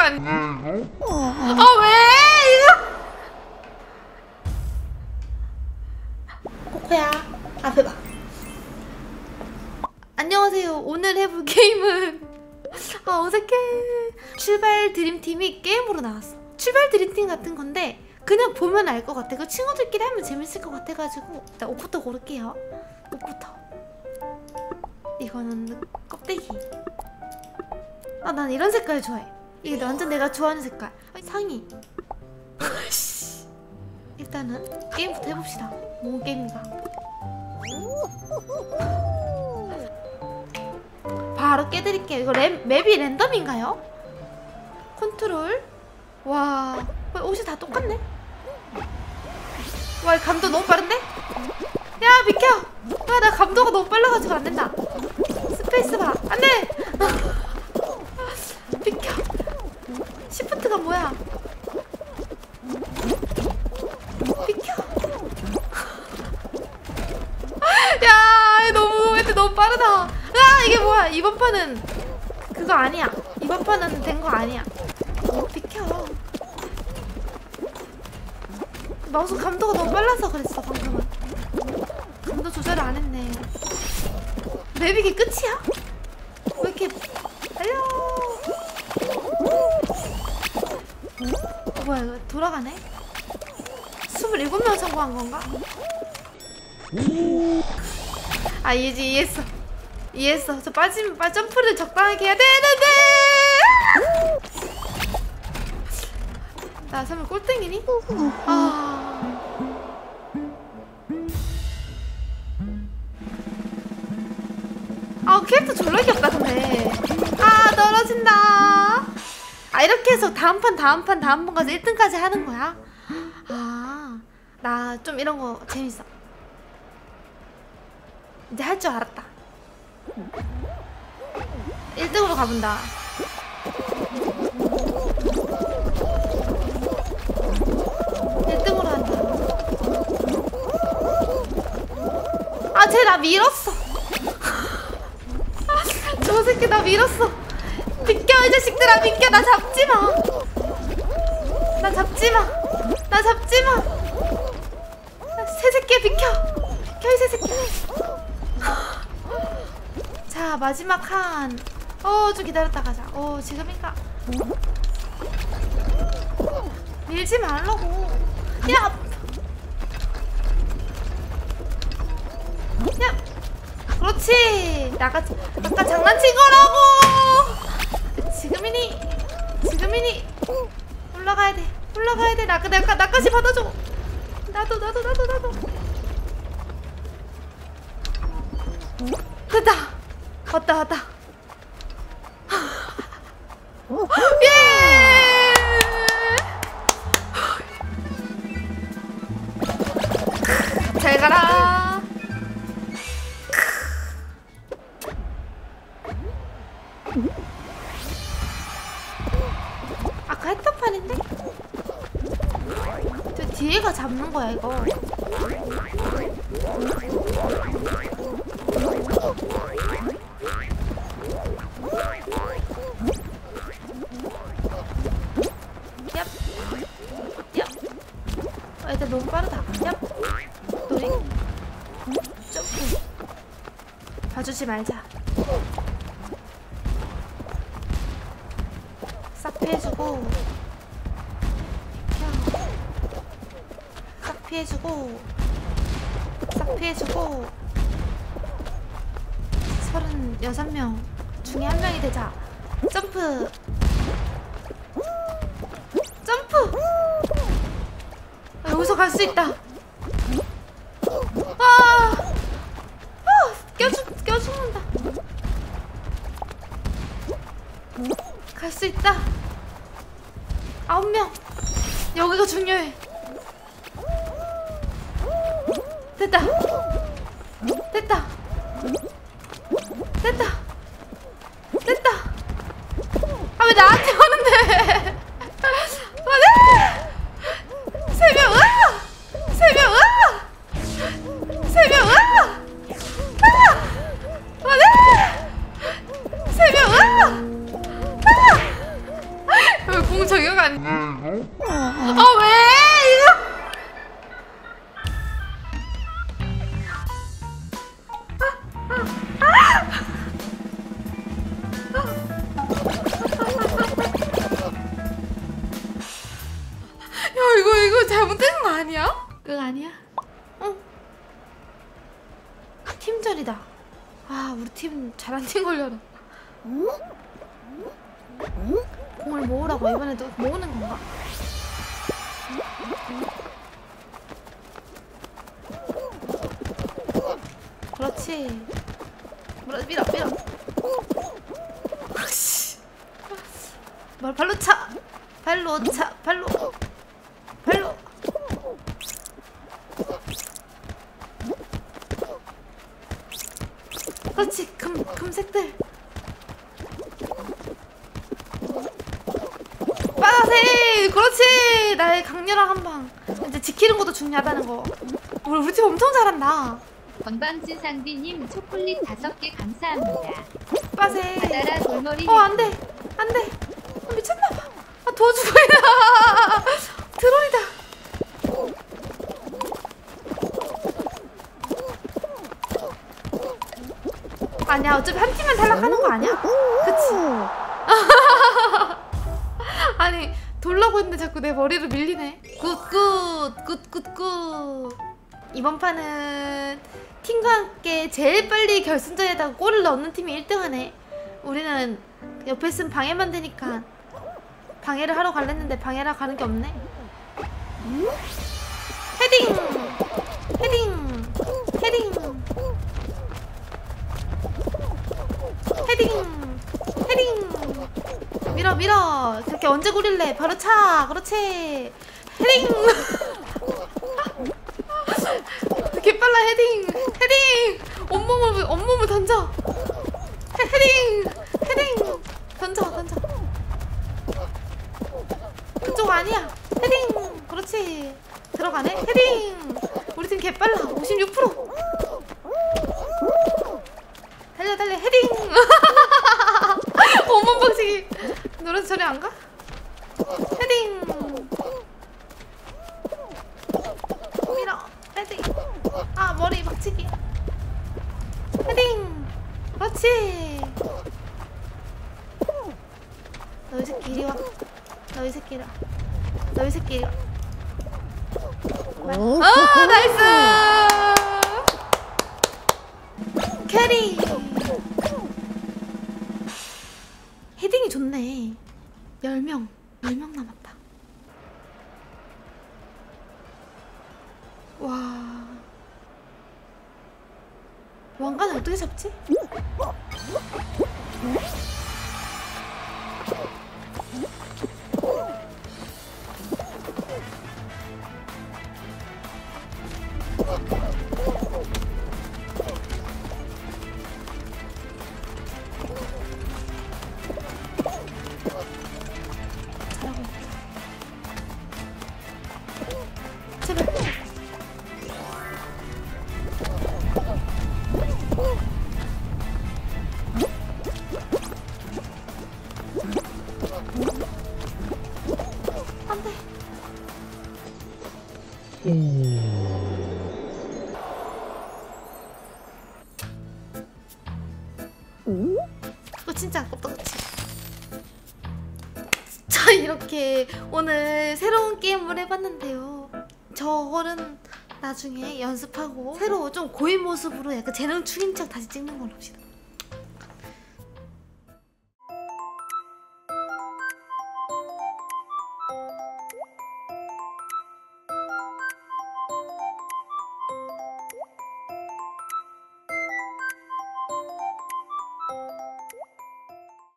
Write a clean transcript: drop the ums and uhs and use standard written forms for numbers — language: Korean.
안 돼. 아 왜 이거? 코코야 앞에 봐. 안녕하세요. 오늘 해볼 게임은 아 어색해. 출발 드림팀이 게임으로 나왔어. 출발 드림팀 같은 건데 그냥 보면 알 것 같아. 그 친구들끼리 하면 재밌을 것 같아가지고 일단 옷부터 고를게요. 옷부터. 이거는 껍데기. 아 난 이런 색깔 좋아해. 이게 완전 내가 좋아하는 색깔. 상의. 일단은 게임부터 해봅시다. 뭔 게임인가? 바로 깨드릴게요. 이거 맵이 랜덤인가요? 컨트롤. 와 옷이 다 똑같네. 와 감도 너무 빠른데? 야 비켜. 야 나 감도가 너무 빨라가지고 안된다. 스페이스바 안돼. 비켜. 시프트가 뭐야? 비켜. 야 너무 빠르다. 아 이게 뭐야? 이번 판은 그거 아니야. 이번 판은 된 거 아니야. 비켜. 마우스 감도가 너무 빨라서 그랬어 방금은. 감도 조절을 안 했네. 맵이 이게 끝이야? 왜 이렇게 달려? 뭐야 이거 돌아가네? 27명 성공한 건가? 아 이해했어. 저 빠지면 점프를 적당하게 해야 되는데. 나 설마 꼴등이니? 캐릭터 졸라 귀엽다 근데. 아 떨어진다. 아 이렇게 해서 다음 판까지 1등까지 하는 거야? 아 나 좀 이런 거 재밌어. 이제 할 줄 알았다. 1등으로 가본다. 아 쟤 나 밀었어. 저 새끼 나 밀었어. 비켜 이 자식들아 비켜. 나 잡지마. 새새끼야 비켜 이 새새끼. 자 마지막 한. 좀 기다렸다 가자. 지금인가? 밀지 말라고. 야 그렇지. 아까 장난친 거라고. 지금이니 올라가야 돼. 나까지 받아줘. 나도 됐다. 왔다. 예! 잘 가라. 아까 했던 판인데? 저 뒤에가 잡는 거야 이거. 일단 너무 빠르다. 노리 점프. 봐주지 말자. 싹 피해주고 싹 피해주고 36명 중에 한 명이 되자. 점프. 여기서 갈 수 있다. 껴죽는다. 갈 수 있다. 9명. 여기가 중요해. 됐다. 아 왜 나한테 오는데? 아 왜? 이거 야 이거 잘못된 거 아니야? 그거 아니야? 응. 팀전이다. 아 우리 팀 잘한 팀 걸려라. 공을 모으라고. 이번에도 모으는 건가? 그렇지. 밀어. 발로 차. 발로. 그렇지. 금색들. 빨간색. 그렇지. 나의 강렬한 한방. 이제 지키는 것도 중요하다는 거. 우리 팀 엄청 잘한다. 건방진 상디님 초콜릿 5개 감사합니다. 빨간색. 바다라 돌머리. 안돼. 미쳤나봐. 아 도와주고 드론이다. 아니야 어차피 한 팀만 탈락하는 거 아니야? 그치? 아니 돌라고 했는데 자꾸 내 머리로 밀리네. 굿. 이번 판은 팀과 함께 제일 빨리 결승전에다가 골을 넣는 팀이 1등하네. 우리는 옆에 있으면 방해만 되니까 방해를 하러 갈랬는데 방해를 가는 게 없네. 헤딩. 밀어. 그렇게 언제 구릴래? 바로 차. 그렇지. 헤딩. 개빨라. 헤딩. 온몸을 던져. 헤딩. 던져. 그쪽 아니야. 헤딩. 그렇지. 들어가네. 헤딩. 우리 팀 개빨라. 56%. 달려. 헤딩. 온몸 방식이. 노래서 저리 안 가? 헤딩. 밀어. 헤딩. 아 머리 박치기. 헤딩. 그렇지. 너 이 새끼 이리 와. 너 이 새끼 이리 와. 나이스. 캐리. 헤딩이 좋네. 10명 남았다. 와. 왕관을 어떻게 잡지? 제발. 안돼. 너 진짜 아깝다, 그치? 자, 이렇게 오늘 새로운 게임을 해봤는데요. 저거는 나중에 연습하고 새로 좀 고인 모습으로 약간 재능 추인 척 다시 찍는 걸로 합시다.